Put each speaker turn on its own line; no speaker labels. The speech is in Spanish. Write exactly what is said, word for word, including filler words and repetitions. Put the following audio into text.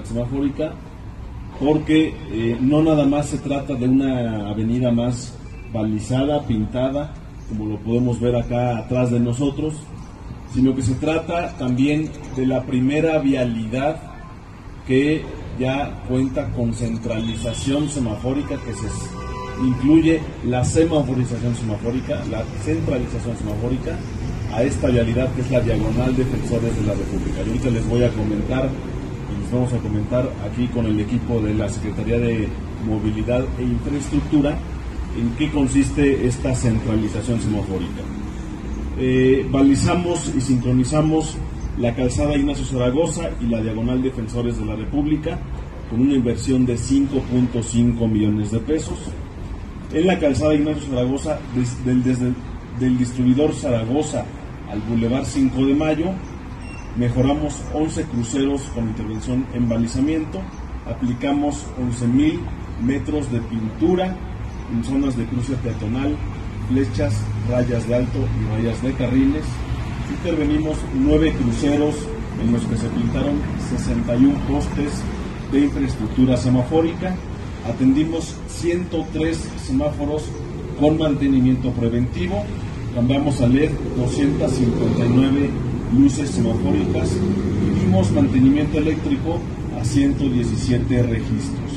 seguridad semafórica, porque eh, no nada más se trata de una avenida más balizada, pintada, como lo podemos ver acá atrás de nosotros, sino que se trata también de la primera vialidad que ya cuenta con centralización semafórica, que se incluye la semaforización semafórica, la centralización semafórica a esta vialidad que es la Diagonal Defensores de la República. Yo ahorita les voy a comentar, y les vamos a comentar aquí con el equipo de la Secretaría de Movilidad e Infraestructura en qué consiste esta centralización semafórica. Eh, balizamos y sincronizamos la calzada Ignacio Zaragoza y la Diagonal Defensores de la República con una inversión de cinco punto cinco millones de pesos. En la calzada Ignacio Zaragoza, desde, desde del distribuidor Zaragoza al Boulevard cinco de Mayo, mejoramos once cruceros con intervención en balizamiento, aplicamos once mil metros de pintura en zonas de cruce peatonal, flechas, rayas de alto y rayas de carriles. Intervenimos nueve cruceros en los que se pintaron sesenta y uno postes de infraestructura semafórica. Atendimos ciento tres semáforos con mantenimiento preventivo. Cambiamos a L E D doscientas cincuenta y nueve luces semafóricas y dimos mantenimiento eléctrico a ciento diecisiete registros.